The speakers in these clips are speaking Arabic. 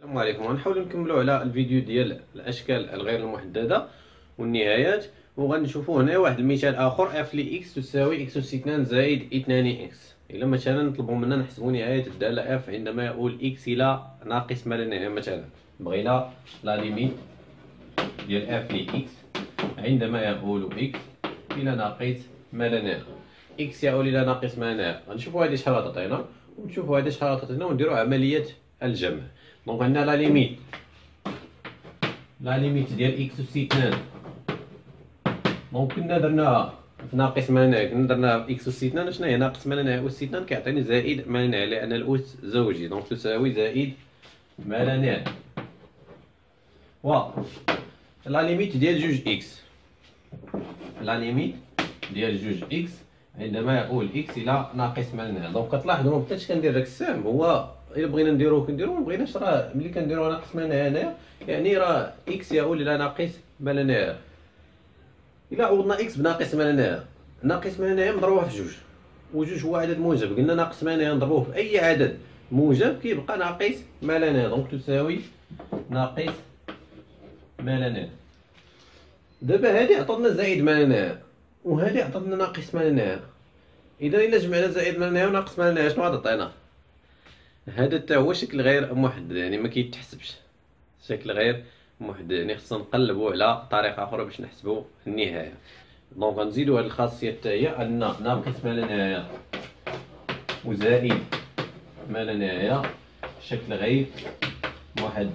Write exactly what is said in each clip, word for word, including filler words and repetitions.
السلام عليكم. غنحاولوا نكملوا على الفيديو ديال الاشكال الغير المحدده والنهايات، وغنشوفوا هنا واحد المثال اخر. اف لي اكس تساوي اكس اس اثنان زائد اثنان اكس. الا مثلا نطلبوا منا نحسبوا نهايه الداله اف عندما يؤول اكس الى ناقص ما لا نهايه. مثلا بغينا لا ليميت ديال اف لي اكس عندما يؤول اكس الى ناقص ما لا نهايه. اكس يؤول الى ناقص ما لا نهايه، غنشوفوا هذه شحال غتعطينا ونشوفوا هذه شحال غتعطينا ونديروا عمليه الجمع. دونك عندنا لا ليميت لا ليميت ديال اكس اس اثنان. دونك كنا درناها في ناقص ما لا نهايه، كنا درناها في اكس اس اثنان. شنو هي ناقص ما لا نهايه اس اثنان؟ كيعطيني زائد ما لا نهايه، لان الاس زوجي، دونك تساوي زائد ما لا نهايه. و لا ليميت ديال جوج اكس لا ليميت ديال جوج اكس عندما يؤول اكس الى ناقص ما لا نهايه. دونك كتلاحظوا ما بقيتش كندير داك السهم. هو الا بغينا نديروه كنديروه، ما بغيناش راه ملي كنديروه ناقص ما لا نهايه هنايا يعني راه اكس يؤول الى ناقص ما لا نهايه. الا عوضنا اكس بناقص ما لا نهايه، ناقص ما لا نهايه مضروبه في جوج، وجوج هو عدد موجب. قلنا ناقص ما لا نهايه نضربوه في اي عدد موجب كيبقى ناقص ما لا نهايه، دونك تساوي ناقص ما لا نهايه. دابا هادي عطاتنا زائد ما لا نهايه وهادي عطاتنا ناقص ما لا نهايه. اذا الا جمعنا زائد ما لا نهايه وناقص ما لا نهايه شنو غتعطينا؟ هذا حتى هو شكل غير محدد، يعني ما كيتحسبش شكل غير محدد، يعني خصنا نقلبوا على طريقه اخرى باش نحسبوا النهايه. دونك غنزيدوا هذه الخاصيه حتى هي ان ناقص ما لا نهايه وزائد ما لا نهايه شكل غير محدد.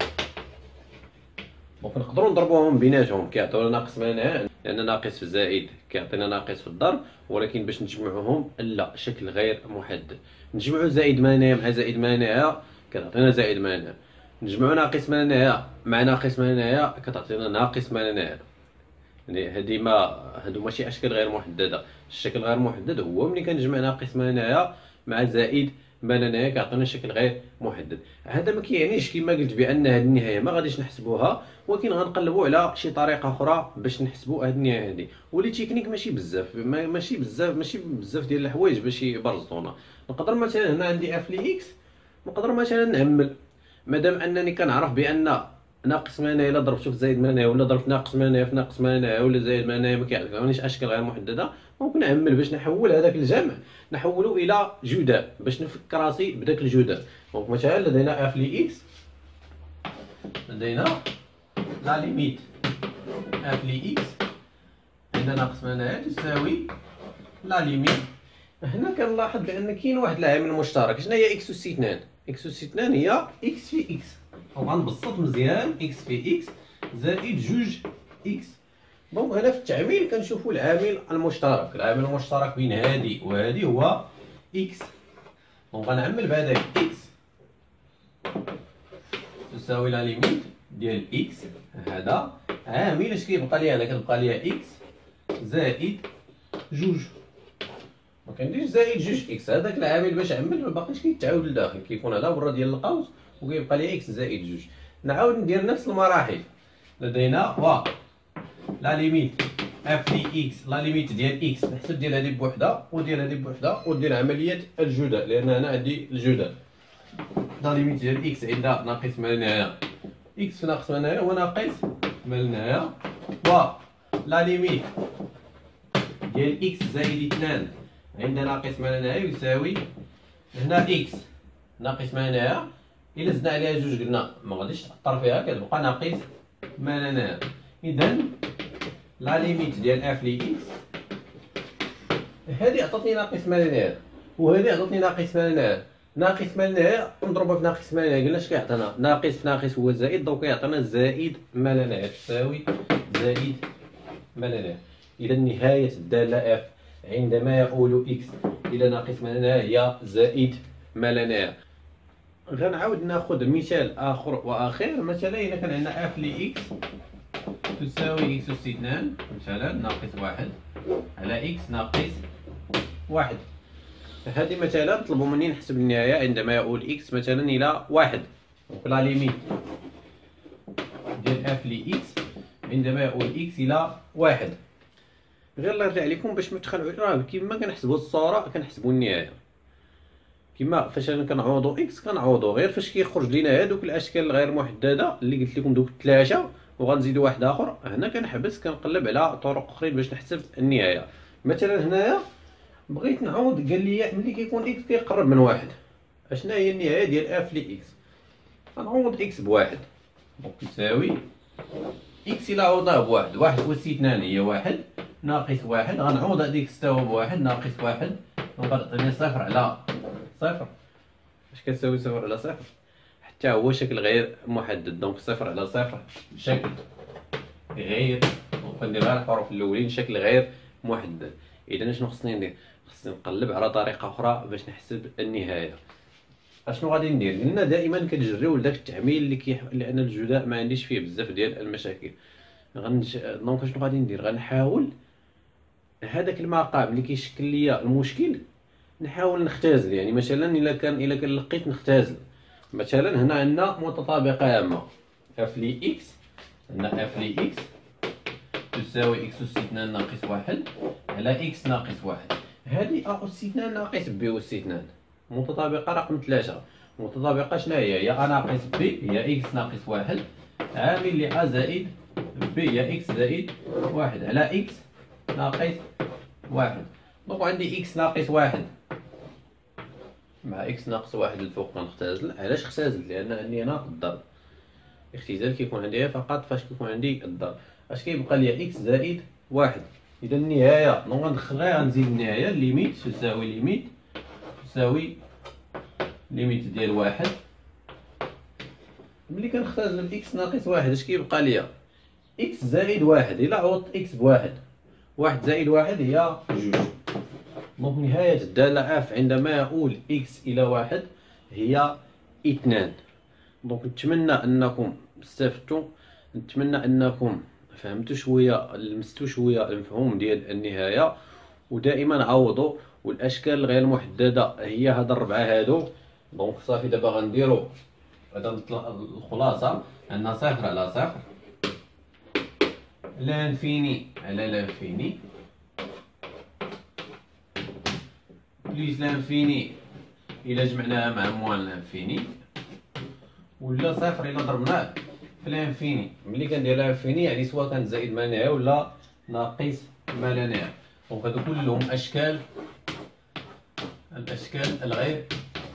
دونك نقدروا نضربوهم بيناتهم كيعطيونا ناقص ما لا نهايه، لان ناقص في الزائد كيعطينا ناقص في الضرب، ولكن باش نجمعوهم لا، شكل غير محدد. نجمعوا زائد ما لا نهايه مع زائد ما لا نهايه كتعطينا زائد ما لا نهايه، نجمعوا ناقص ما لا نهايه مع ناقص ما لا نهايه كتعطينا ناقص ما لا نهايه. يعني هذه ما هادو ماشي اشكال غير محدده. الشكل غير محدد هو ملي كنجمع ناقص ما لا نهايه مع زائد ما لا نهايه كيعطينا شكل غير محدد. هذا ما كيعنيش كما قلت بان هذه النهايه ما غاديش نحسبوها، ولكن غنقلبوا على شي طريقه اخرى باش نحسبوا هذه النهايه هذه. ولي تكنيك ماشي بزاف ما ماشي بزاف ماشي بزاف ديال الحوايج باش يبرزطونا. نقدر مثلا هنا عندي اف لي اكس، نقدر مثلا نعمل مادام انني كنعرف بان ناقص ما لا نهايه الا ضربته في زائد ما لا نهايه ولا ضربت ناقص ما لا نهايه في ناقص ما لا نهايه ولا زائد ما لا نهايه ما كيعطيونيش اشكال غير محدده. ممكن نعمل باش نحول هذاك الجمع نحوله الى جداء باش نفك راسي بداك الجداء. دونك مثلا لدينا اف لي اكس، لدينا لا ليميت اف لي اكس عندنا ناقص ما لا نهايه تساوي لا ليميت. هنا كنلاحظ بان كاين واحد العامل مشترك. شنو هي اكس اس اثنان؟ اكس اس اثنان هي اكس في اكس. غنبسط مزيان اكس في اكس زائد جوج اكس. دونك هنا في التعميل كنشوفوا العامل المشترك. العامل المشترك بين هذه وهذه هو اكس. دونك غنعمل بهذاك اكس تساوي لا ليميت ديال اكس. هذا عامل اش كيبقى لي هنا؟ كتبقى لي اكس زائد جوج، ما كنديرش زائد جوج اكس. هذاك العامل باش عمل ما باقيش كيتعاود لداخل، كيكون هذا برا ديال القوس وكيبقى لي اكس زائد جوج. نعاود ندير نفس المراحل. لدينا و لا ليميت اف لي اكس لا ليميت ديال اكس نحسب ديال هذه بوحده وديال هذه بوحده وندير عمليه الجداء، لان انا عندي الجداء. لا ليميت ديال اكس عندها ناقص ما لا نهايه، اكس في ناقص ما لا نهايه هو ناقص ما لا نهايه. و لا ليميت ديال اكس زائد اثنان عندنا ناقص ما لا نهايه يساوي هنا اكس ناقص ما لا نهايه. الا زدنا عليها جوج قلنا ما غاديش تاثر فيها كتبقى ناقص ما لا نهايه. اذا لا ليميت ديال اف لي اكس هذه عطاتني ناقص ما لا نهايه وهذه عطاتني ناقص ما لا نهايه. ناقص ما لا نهايه نضربها في ناقص ما لا نهايه، قلنا اش كيعطينا؟ ناقص في ناقص هو زائد، دونك كيعطينا زائد ما لا نهايه تساوي زائد ما لا نهايه. اذا نهايه الداله اف عندما يؤول اكس الى ناقص ما لا نهايه هي زائد ما لا نهايه. غنعاود ناخذ مثال اخر واخير. مثلا الا كان عندنا اف لي اكس تساوي اكس اس اثنان مثلا ناقص واحد على اكس ناقص واحد. هذه مثلا طلبوا مني نحسب النهايه عندما يؤول اكس مثلا الى واحد. دونك لا ليميت ديال اف لي اكس عندما يؤول اكس الى واحد. غير الله يرضي عليكم باش ما تخلعوش، راه كيما كنحسبوا الصوره كنحسبوا النهايه. كما فاش انا كنعوضو اكس كنعوضو غير فاش كيخرج لينا هادوك الاشكال الغير محدده اللي قلت لكم دوك الثلاثه، وغنزيدو واحد اخر. هنا كنحبس كنقلب على طرق اخرين باش نحسب النهايه. مثلا هنايا بغيت نعوض، قال لي ملي كيكون اكس كيقرب من واحد اشنا هي النهايه ديال اف لي اكس. غنعوض اكس بواحد، دونك تساوي اكس الى عوضناه بواحد، واحد أس اثنان هي واحد ناقص واحد، غنعوض هاديك تساوي بواحد ناقص واحد، دونك غتعطيني صفر على صفر. اش كتساوي صفر على صفر؟ حتى هو شكل غير محدد، دونك صفر على صفر شكل غير، وندير غير الحروف الاولين شكل غير محدد. اذا شنو خصني ندير؟ خصني نقلب على طريقه اخرى باش نحسب النهايه. اشنو غادي ندير؟ لان دائما كنجريو لذاك التعميل اللي كي لان الجداء ما عنديش فيه بزاف ديال المشاكل. غنش دونك شنو غادي ندير؟ غنحاول هذاك المقام اللي كيشكل ليا المشكل نحاول نختزل. يعني مثلا الا كان الا كان لقيت نختزل، مثلا هنا عندنا متطابقه عامه اف لي اكس، عندنا اف لي اكس تساوي اكس اس اثنان ناقص واحد على اكس ناقص واحد. هذه ا اس اثنان ناقص بي اس اثنان متطابقه رقم ثلاثة. متطابقه شنو هي؟ هي ا ناقص بي هي اكس ناقص واحد عامل ل ا زائد بي هي اكس زائد واحد على اكس ناقص واحد. دونك عندي اكس ناقص واحد مع اكس ناقص واحد الفوق كنختزل. علاش اختزل؟ لان عندي هنا الضرب. الاختزال كيكون عندي فقط فاش كيكون عندي الضرب. اش كيبقى لي؟ اكس زائد واحد. اذا النهايه دونك غندخل غير غنزيد النهايه ليميت تساوي ليميت تساوي ليميت ديال واحد. ملي كنختزل اكس ناقص واحد اش كيبقى ليا؟ اكس زائد واحد. الا عوضت اكس بواحد، واحد زائد واحد هي جوج. دونك نهاية الدالة اف عندما اقول اكس الى واحد هي اثنان. دونك نتمنى انكم استفدتوا، نتمنى انكم فهمتوا شويه، لمستوا شويه المفهوم ديال النهايه. ودائما عوضوا، والاشكال الغير محدده هي هاد الربعه هادو. دونك صافي دابا غنديروا هذا الخلاصه. عندنا صفر على صفر، لانفيني على لانفيني، بليس لانفيني الى جمعناها مع موان لانفيني، ولا صفر الى ضربناه في لانفيني. ملي كندير لانفيني يعني سواء كان زائد ما لا نهايه ولا ناقص ما لا نهايه. دونك هادو كلهم اشكال الاشكال الغير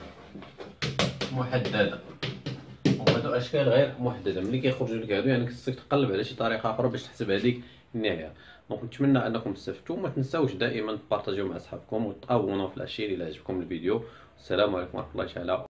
محدده. وهادو اشكال غير محدده ملي كيخرجوا لك هادو يعني خصك تقلب على شي طريقه اخرى باش تحسب هذيك النهايه. دونك نتمنى انكم تستفدتوا. ما تنساوش دائما تبارطاجيو مع اصحابكم وتابوناو في الاشير الى عجبكم الفيديو. السلام عليكم ورحمه الله تعالى.